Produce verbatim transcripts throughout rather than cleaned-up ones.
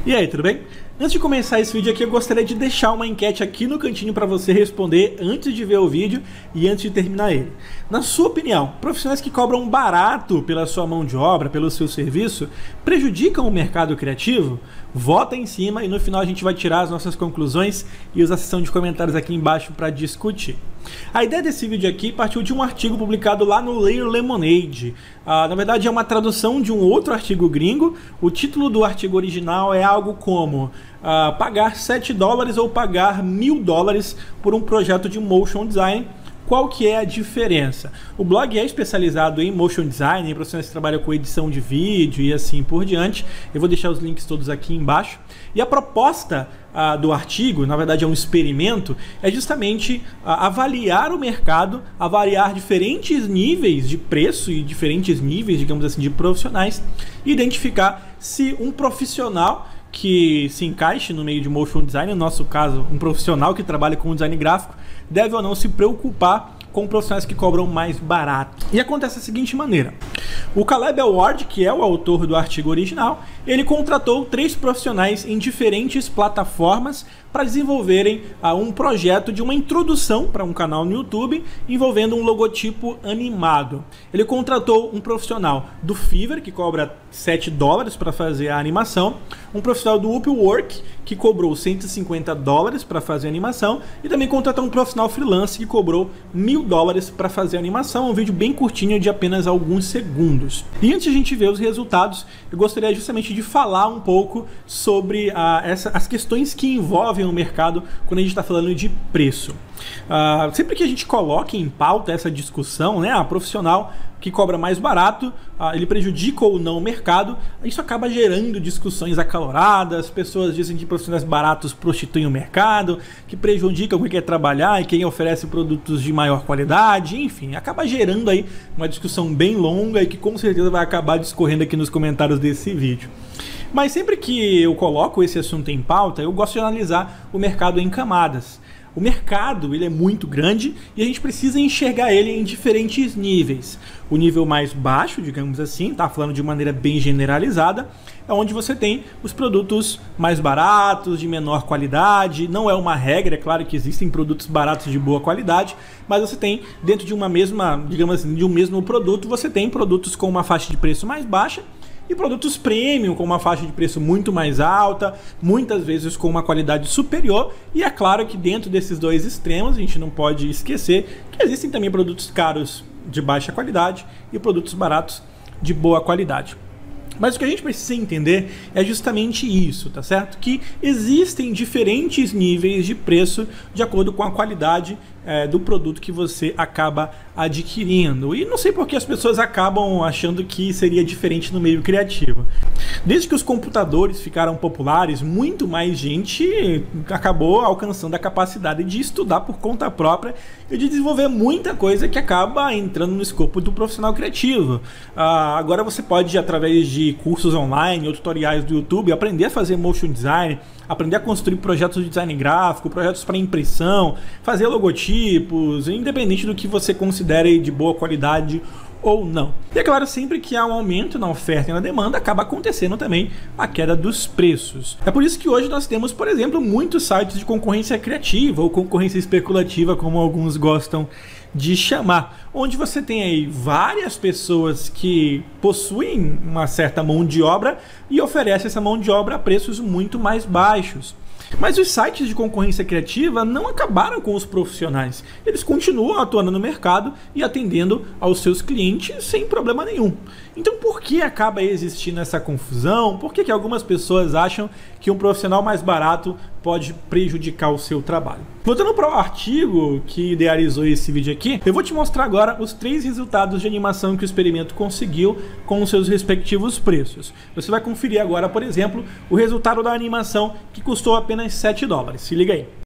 E aí, tudo bem? Antes de começar esse vídeo aqui, eu gostaria de deixar uma enquete aqui no cantinho para você responder antes de ver o vídeo e antes de terminar ele. Na sua opinião, profissionais que cobram barato pela sua mão de obra, pelo seu serviço, prejudicam o mercado criativo? Vota em cima e no final a gente vai tirar as nossas conclusões e usar a seção de comentários aqui embaixo para discutir. A ideia desse vídeo aqui partiu de um artigo publicado lá no Layer Lemonade. Ah, na verdade é uma tradução de um outro artigo gringo. O título do artigo original é algo como ah, pagar sete dólares ou pagar mil dólares por um projeto de motion design. Qual que é a diferença? O blog é especializado em motion design, em profissionais que trabalham com edição de vídeo e assim por diante. Eu vou deixar os links todos aqui embaixo. E a proposta ah, do artigo, na verdade é um experimento, é justamente ah, avaliar o mercado, avaliar diferentes níveis de preço e diferentes níveis, digamos assim, de profissionais, e identificar se um profissional que se encaixe no meio de motion design, no nosso caso, um profissional que trabalha com design gráfico, deve ou não se preocupar com profissionais que cobram mais barato. E acontece da seguinte maneira: o Caleb Award, que é o autor do artigo original, ele contratou três profissionais em diferentes plataformas para desenvolverem uh, um projeto de uma introdução para um canal no YouTube envolvendo um logotipo animado. Ele contratou um profissional do Fiverr, que cobra sete dólares para fazer a animação, um profissional do Upwork, que cobrou cento e cinquenta dólares para fazer a animação, e também contratou um profissional freelance que cobrou mil dólares para fazer a animação. Um vídeo bem curtinho de apenas alguns segundos. E antes de a gente ver os resultados, eu gostaria justamente de falar um pouco sobre uh, essa, as questões que envolvem o mercado quando a gente está falando de preço. Uh, sempre que a gente coloca em pauta essa discussão, né, a profissional que cobra mais barato, uh, ele prejudica ou não o mercado, isso acaba gerando discussões acaloradas. Pessoas dizem que profissionais baratos prostituem o mercado, que prejudicam quem quer trabalhar e quem oferece produtos de maior qualidade, enfim, acaba gerando aí uma discussão bem longa e que com certeza vai acabar discorrendo aqui nos comentários desse vídeo. Mas sempre que eu coloco esse assunto em pauta, eu gosto de analisar o mercado em camadas. O mercado ele é muito grande e a gente precisa enxergar ele em diferentes níveis. O nível mais baixo, digamos assim, tá falando de maneira bem generalizada, é onde você tem os produtos mais baratos, de menor qualidade. Não é uma regra, é claro que existem produtos baratos de boa qualidade, mas você tem dentro de uma mesma, digamos assim, de um mesmo produto, você tem produtos com uma faixa de preço mais baixa e produtos premium com uma faixa de preço muito mais alta, muitas vezes com uma qualidade superior. E é claro que dentro desses dois extremos a gente não pode esquecer que existem também produtos caros de baixa qualidade e produtos baratos de boa qualidade. Mas o que a gente precisa entender é justamente isso, tá certo? Que existem diferentes níveis de preço de acordo com a qualidade é, do produto que você acaba adquirindo. E não sei por que as pessoas acabam achando que seria diferente no meio criativo. Desde que os computadores ficaram populares, muito mais gente acabou alcançando a capacidade de estudar por conta própria e de desenvolver muita coisa que acaba entrando no escopo do profissional criativo. Ah, agora você pode, através de cursos online ou tutoriais do YouTube, aprender a fazer motion design, aprender a construir projetos de design gráfico, projetos para impressão, fazer logotipos, independente do que você considere de boa qualidade ou não. E é claro, sempre que há um aumento na oferta e na demanda, acaba acontecendo também a queda dos preços. É por isso que hoje nós temos, por exemplo, muitos sites de concorrência criativa ou concorrência especulativa, como alguns gostam de chamar, onde você tem aí várias pessoas que possuem uma certa mão de obra e oferecem essa mão de obra a preços muito mais baixos. Mas os sites de concorrência criativa não acabaram com os profissionais. Eles continuam atuando no mercado e atendendo aos seus clientes sem problema nenhum. Então por que acaba existindo essa confusão? Por que que algumas pessoas acham que um profissional mais barato pode prejudicar o seu trabalho? Voltando para o artigo que idealizou esse vídeo aqui, eu vou te mostrar agora os três resultados de animação que o experimento conseguiu com os seus respectivos preços. Você vai conferir agora, por exemplo, o resultado da animação que custou apenas sete dólares. Se liga aí.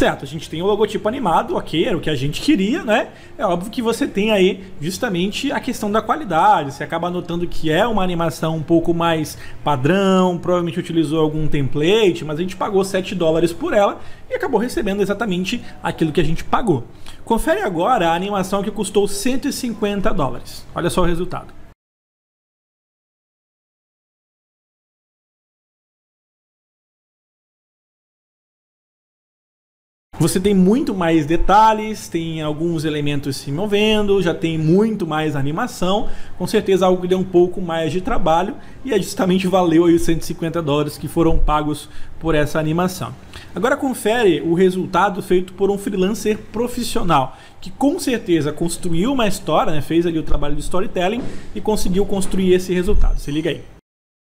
Certo, a gente tem o logotipo animado, ok, era o que a gente queria, né? É óbvio que você tem aí justamente a questão da qualidade, você acaba notando que é uma animação um pouco mais padrão, provavelmente utilizou algum template, mas a gente pagou sete dólares por ela e acabou recebendo exatamente aquilo que a gente pagou. Confere agora a animação que custou cento e cinquenta dólares. Olha só o resultado. Você tem muito mais detalhes, tem alguns elementos se movendo, já tem muito mais animação, com certeza algo que deu um pouco mais de trabalho e é justamente valeu aí os cento e cinquenta dólares que foram pagos por essa animação. Agora confere o resultado feito por um freelancer profissional, que com certeza construiu uma história, né, fez ali o trabalho de storytelling e conseguiu construir esse resultado. Se liga aí.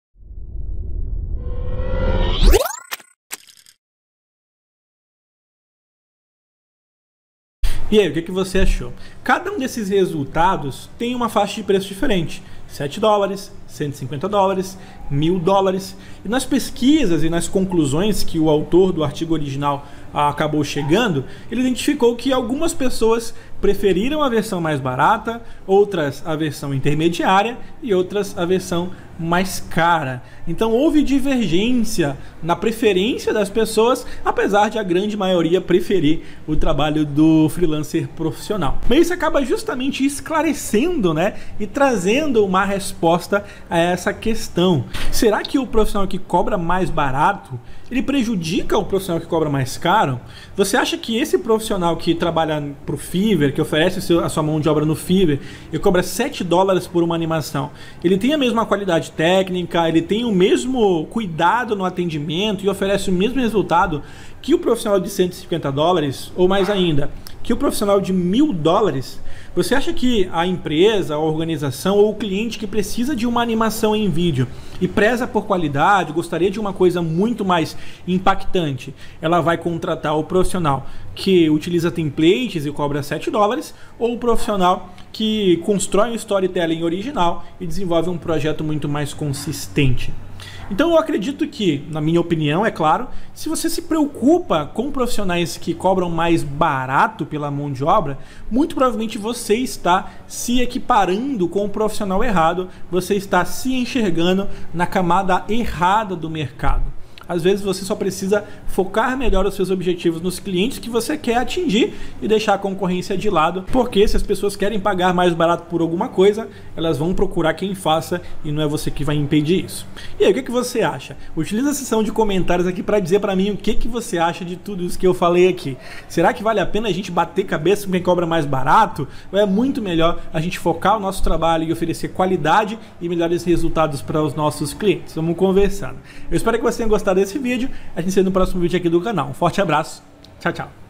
E aí, o que, que você achou? Cada um desses resultados tem uma faixa de preço diferente. sete dólares, cento e cinquenta dólares, mil dólares. E nas pesquisas e nas conclusões que o autor do artigo original ah, acabou chegando, ele identificou que algumas pessoas preferiram a versão mais barata, outras a versão intermediária e outras a versão mais cara. Então houve divergência na preferência das pessoas, apesar de a grande maioria preferir o trabalho do freelancer profissional. Mas isso acaba justamente esclarecendo, né, e trazendo uma resposta a essa questão. Será que o profissional que cobra mais barato, ele prejudica o profissional que cobra mais caro? Você acha que esse profissional que trabalha para o Fiverr, que oferece a sua mão de obra no Fiverr e cobra sete dólares por uma animação, ele tem a mesma qualidade técnica, ele tem o mesmo cuidado no atendimento e oferece o mesmo resultado que o profissional de cento e cinquenta dólares, ou mais ainda, que o profissional de mil dólares? Você acha que a empresa, a organização ou o cliente que precisa de uma animação em vídeo e preza por qualidade, gostaria de uma coisa muito mais impactante, ela vai contratar o profissional que utiliza templates e cobra sete dólares, ou o profissional que constrói um storytelling original e desenvolve um projeto muito mais consistente? Então eu acredito que, na minha opinião, é claro, se você se preocupa com profissionais que cobram mais barato pela mão de obra, muito provavelmente você está se equiparando com o profissional errado, você está se enxergando na camada errada do mercado. Às vezes você só precisa focar melhor os seus objetivos nos clientes que você quer atingir e deixar a concorrência de lado, porque se as pessoas querem pagar mais barato por alguma coisa, elas vão procurar quem faça e não é você que vai impedir isso. E aí, o que, que você acha? Utiliza a seção de comentários aqui para dizer para mim o que, que você acha de tudo isso que eu falei aqui. Será que vale a pena a gente bater cabeça com quem cobra mais barato? Ou é muito melhor a gente focar o nosso trabalho e oferecer qualidade e melhores resultados para os nossos clientes? Vamos conversando. Eu espero que você tenha gostado desse vídeo. A gente se vê no próximo vídeo aqui do canal. Um forte abraço. Tchau, tchau.